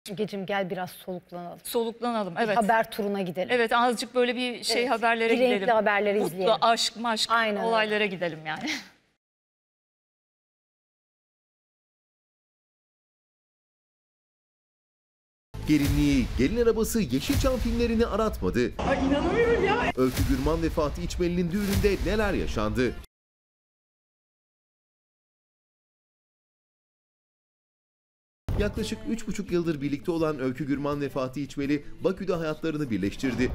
Gecim gel biraz soluklanalım. Soluklanalım, evet. Haber turuna gidelim. Evet, azıcık böyle bir şey, evet, haberlere gidelim. Renkli haberleri izleyelim. Mutlu, aşk, maşk aynen olaylara gidelim yani. Gelinliği, gelin arabası Yeşilçam filmlerini aratmadı. Ay inanamıyorum ya. Öykü Gürman ve Fatih İçmeli'nin düğününde neler yaşandı? Yaklaşık 3,5 yıldır birlikte olan Öykü Gürman ve Fatih İçmeli, Bakü'de hayatlarını birleştirdi.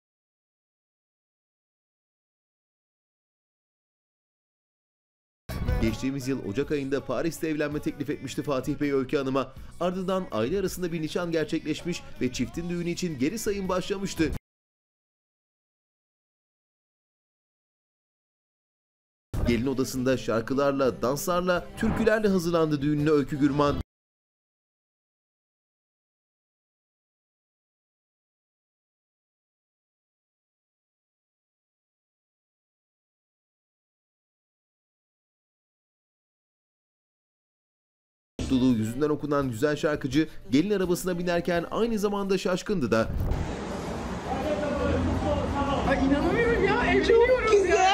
Geçtiğimiz yıl Ocak ayında Paris'te evlenme teklif etmişti Fatih Bey Öykü Hanım'a. Ardından aile arasında bir nişan gerçekleşmiş ve çiftin düğünü için geri sayım başlamıştı. Gelin odasında şarkılarla, danslarla, türkülerle hazırlandı düğününe Öykü Gürman. Mutluluğu yüzünden okunan güzel şarkıcı gelin arabasına binerken aynı zamanda şaşkındı da. Ay inanamıyorum ya, evleniyoruz ya.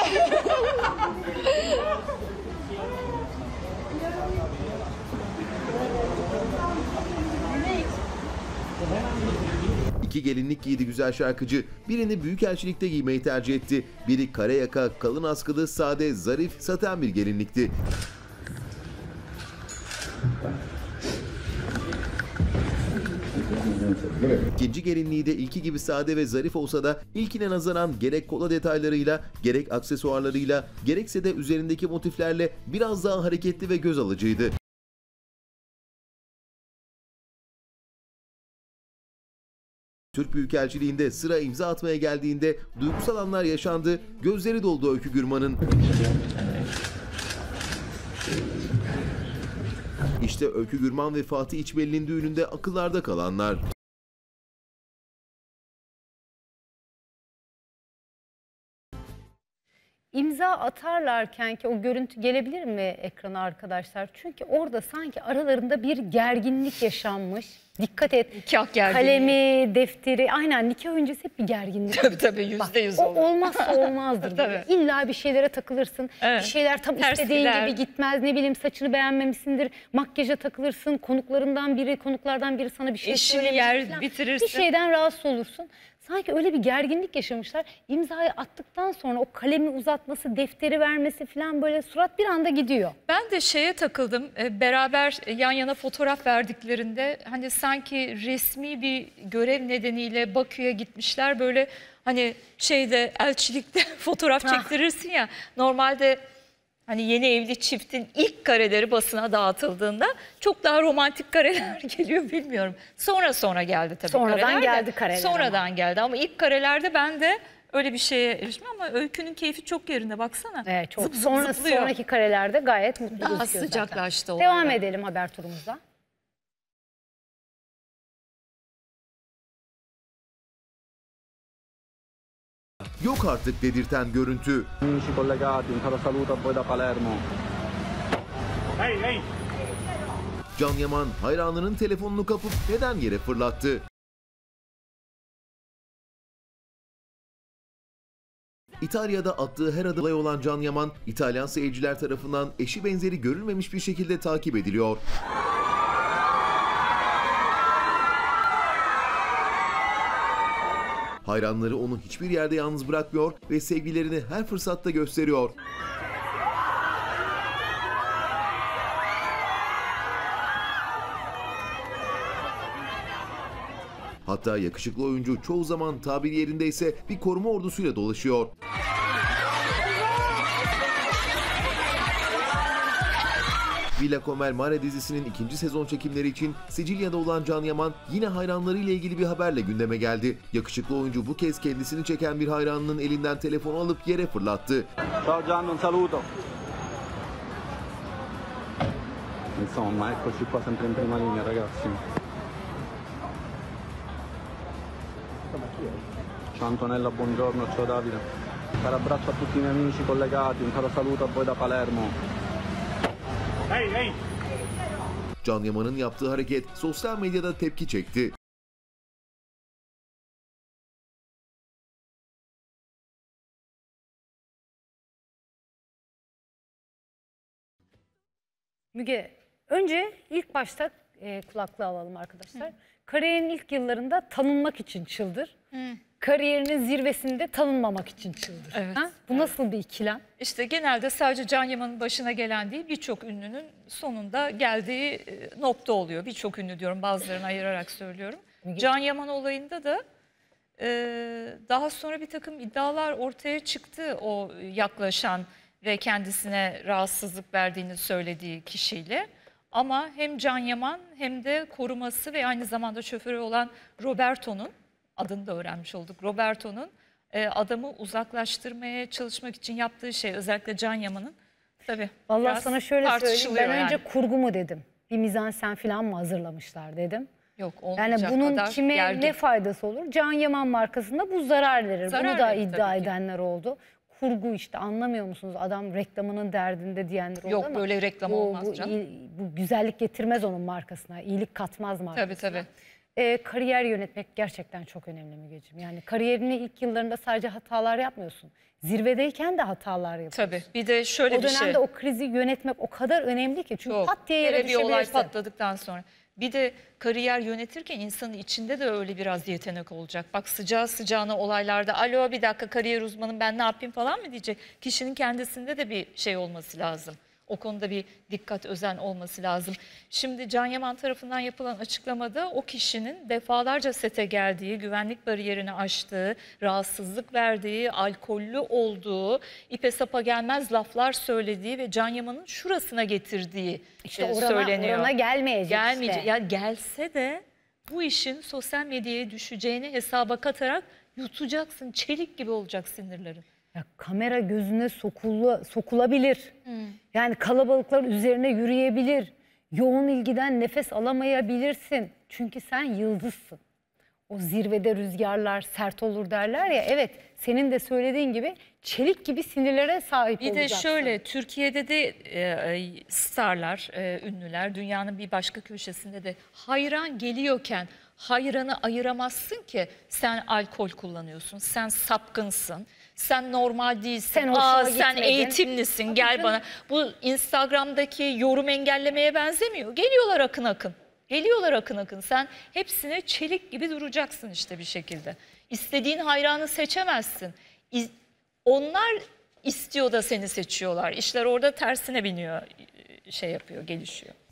İki gelinlik giydi güzel şarkıcı. Birini büyükelçilikte giymeyi tercih etti. Biri kare yaka, kalın askılı, sade, zarif, saten bir gelinlikti. İkinci gelinliği de ilki gibi sade ve zarif olsa da ilkine nazaran gerek kola detaylarıyla, gerek aksesuarlarıyla, gerekse de üzerindeki motiflerle biraz daha hareketli ve göz alıcıydı. Türk Büyükelçiliğinde sıra imza atmaya geldiğinde duygusal anlar yaşandı, gözleri doldu Öykü Gürman'ın. İşte Öykü Gürman ve Fatih İçmeli'nin düğününde akıllarda kalanlar. İmza atarlarken ki o görüntü gelebilir mi ekrana arkadaşlar? Çünkü orada sanki aralarında bir gerginlik yaşanmış. Dikkat et. Nikah gerginliği. Kalemi, defteri, aynen nikah öncesi hep bir gerginlik. Tabii %100 olur. O olmazsa olmazdır. Tabii. İlla bir şeylere takılırsın. Evet. Bir şeyler tam ters istediğin gider gibi gitmez. Ne bileyim saçını beğenmemişsindir. Makyaja takılırsın. Konuklardan biri sana bir şey İşini yer bitirirsin. Bir şeyden rahatsız olursun. Sanki öyle bir gerginlik yaşamışlar. İmzayı attıktan sonra o kalemi uzatması, defteri vermesi falan böyle surat bir anda gidiyor. Ben de şeye takıldım. Beraber yan yana fotoğraf verdiklerinde hani sanki resmi bir görev nedeniyle Bakü'ye gitmişler. Böyle hani şeyde elçilikte fotoğraf çektirirsin ya. Normalde hani yeni evli çiftin ilk kareleri basına dağıtıldığında çok daha romantik kareler geliyor, bilmiyorum. Sonra geldi tabii Sonradan kareler de. geldi kareler. Sonradan geldi ama ilk karelerde ben de öyle bir şeye eriştim ama Öykü'nün keyfi çok yerinde, baksana. Evet, çok. Sonraki karelerde gayet mutlu gözüküyor daha sıcaklaştı zaten. Devam edelim haber turumuza. Yok artık dedirten görüntü. Amici collegati, un caro saluto a voi da Palermo. Hey. Can Yaman hayranının telefonunu kapıp neden yere fırlattı? İtalya'da attığı her adım olay olan Can Yaman, İtalyan seyirciler tarafından eşi benzeri görülmemiş bir şekilde takip ediliyor. Hayranları onu hiçbir yerde yalnız bırakmıyor ve sevgilerini her fırsatta gösteriyor. Hatta yakışıklı oyuncu çoğu zaman tabiri yerindeyse bir koruma ordusuyla dolaşıyor. Villa Comel Mare dizisinin 2. sezon çekimleri için Sicilya'da olan Can Yaman yine hayranlarıyla ilgili bir haberle gündeme geldi. Yakışıklı oyuncu bu kez kendisini çeken bir hayranının elinden telefonu alıp yere fırlattı. Ciao Gian, un saluto. Insomma, eccoci qua sempre in prima linea, ragazzi. Ciao Antonella, buongiorno, ciao Davide. Un caro abbraccio a tutti i miei amici collegati, un caro saluto a voi da Palermo. Hey. Can Yaman'ın yaptığı hareket sosyal medyada tepki çekti. Müge, önce ilk başta kulaklığı alalım arkadaşlar. Kariyerin ilk yıllarında tanınmak için çıldır. Kariyerinin zirvesinde tanınmamak için çıldır. Evet. Ha? Bu nasıl bir ikilem? İşte genelde sadece Can Yaman'ın başına gelen değil, birçok ünlünün sonunda geldiği nokta oluyor. Birçok ünlü diyorum, bazılarını ayırarak söylüyorum. Can Yaman olayında da daha sonra bir takım iddialar ortaya çıktı o yaklaşan ve kendisine rahatsızlık verdiğini söylediği kişiyle. Ama hem Can Yaman hem de koruması ve aynı zamanda şoförü olan Roberto'nun, adını da öğrenmiş olduk, Roberto'nun adamı uzaklaştırmaya çalışmak için yaptığı şey, özellikle Can Yaman'ın tabii Vallahi sana şöyle söyleyeyim, ben önce yani. kurgu mu dedim, bir mizansen falan mı hazırlamışlar dedim. Yok, Yani olmayacak bunun kadar kime gergin. ne faydası olur? Can Yaman markasında bu zarar verir. Zarar Bunu da verir iddia tabii ki. edenler oldu. Kurgu işte, anlamıyor musunuz? Adam reklamının derdinde diyenler oldu Yok, ama böyle reklam olmaz canım. Bu güzellik getirmez onun markasına, iyilik katmaz markasına. Tabii. Kariyer yönetmek gerçekten çok önemli Mügeciğim. Yani kariyerinin ilk yıllarında sadece hatalar yapmıyorsun. Zirvedeyken de hatalar yapıyorsun. Tabii. Bir de şöyle O bir dönemde şey. o krizi yönetmek o kadar önemli ki. Çünkü Yok, pat diye yere hele bir olay düşebilirsin. patladıktan sonra. Bir de kariyer yönetirken insanın içinde de öyle biraz yetenek olacak. Bak, sıcağı sıcağına olaylarda alo bir dakika kariyer uzmanım ben ne yapayım falan mı diyecek. Kişinin kendisinde de bir şey olması lazım. O konuda bir dikkat, özen olması lazım. Şimdi Can Yaman tarafından yapılan açıklamada o kişinin defalarca sete geldiği, güvenlik bariyerini aştığı, rahatsızlık verdiği, alkollü olduğu, ipe sapa gelmez laflar söylediği ve Can Yaman'ın şurasına getirdiği İşte söyleniyor. orana gelmeyecek Gelmeyecek. işte. Ya gelse de bu işin sosyal medyaya düşeceğini hesaba katarak yutacaksın. Çelik gibi olacak sinirlerin. Ya kamera gözüne sokulabilir. Yani kalabalıklar üzerine yürüyebilir. Yoğun ilgiden nefes alamayabilirsin. Çünkü sen yıldızsın. O zirvede rüzgarlar sert olur derler ya. Evet, senin de söylediğin gibi çelik gibi sinirlere sahip Bir olacaksın. de şöyle, Türkiye'de de starlar, ünlüler dünyanın bir başka köşesinde de hayran geliyorken hayranı ayıramazsın ki. Sen alkol kullanıyorsun, sen sapkınsın, sen normal değilsin, Sen hoşuma sen gitmedin. eğitimlisin, gel canım. bana. Bu Instagram'daki yorum engellemeye benzemiyor. Geliyorlar akın akın. Geliyorlar akın akın. Sen hepsine çelik gibi duracaksın işte bir şekilde. İstediğin hayranı seçemezsin. Onlar istiyor da seni seçiyorlar. İşler orada tersine biniyor, şey yapıyor, gelişiyor.